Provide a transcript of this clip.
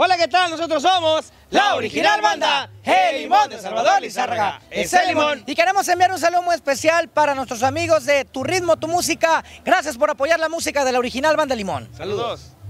Hola, ¿qué tal? Nosotros somos la original banda El Limón de Salvador Lizárraga. Es el Limón. Y queremos enviar un saludo muy especial para nuestros amigos de Tu Ritmo, Tu Música. Gracias por apoyar la música de la original banda Limón. Saludos.